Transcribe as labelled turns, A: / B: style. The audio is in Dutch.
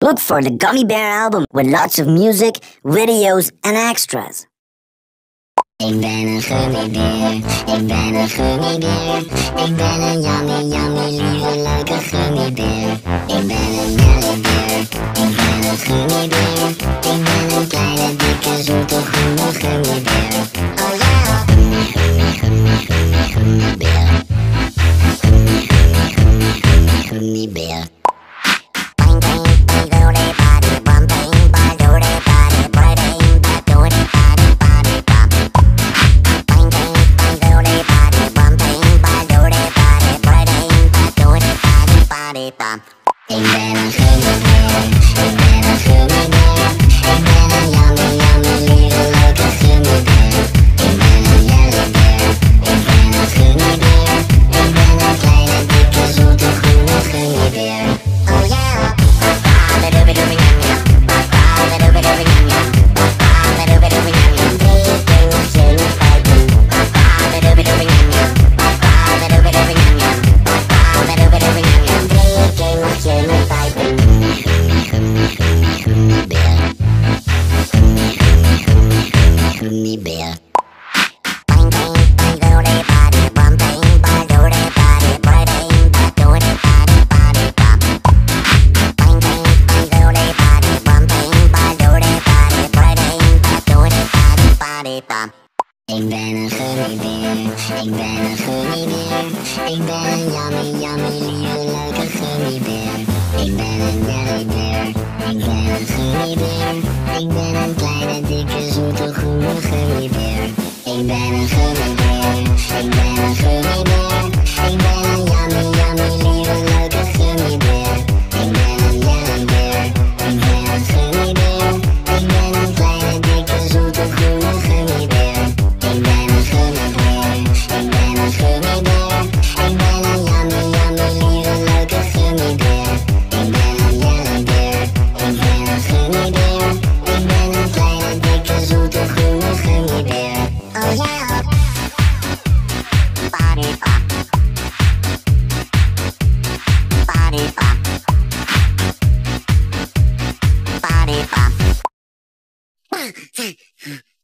A: Look for the Gummybär album with lots of music, videos and extras.
B: Ik ben een gummibeer, ik ben een gummibeer. Ik ben een yummy, lieve, leuke gummibeer. Ik ben een jellybeer, ik ben een gummibeer. Ik ben een kleine, dikke, zoete, groene gummibeer. Oh ja! Gummibeer. Gummibeer. Ik ben een gummibeer, ik ben een gummibeer. Ik ben een yummy, lieve, leuke gummibeer. Ik ben een jellybeer, ik ben een gummibeer. Ik ben een kleine, dikke, zoete, groene gummibeer. Oh ja! Bidubidubi yum yum. Bidubidubi yum yum. Bidubidubi yum yum. Drie keer bijten. Bidubidubi yum yum. Bidubidubi yum yum. Bidubidubi yum yum. Drie keer bijten. Gummibeer. Gummibeer. Ik ben een gummibeer, ik ben een gummibeer. Ik ben een yummy, lieve, leuke gummibeer. Ik ben een jellybeer, ik ben een gummibeer. Ik ben een kleine, dikke, zoete, groene gummibeer. Ik ben een gummibeer, ik ben een gummibeer. Ik ben een yummy, lieve, leuke gummibeer. Ik ben een jellybeer, ik ben een gummibeer. Ik ben een kleine, dikke, zoete, groene gummibeer. Ik ben een gummibeer, ik ben een gummibeer. Ik ben een yummy, lieve, leuke gummibeer. Ik ben een jellybeer, ik ben een gummibeer. Ik ben een kleine, dikke, zoete, groene gummibeer. Oh ja! Party-pop. Party-pop. Party-pop.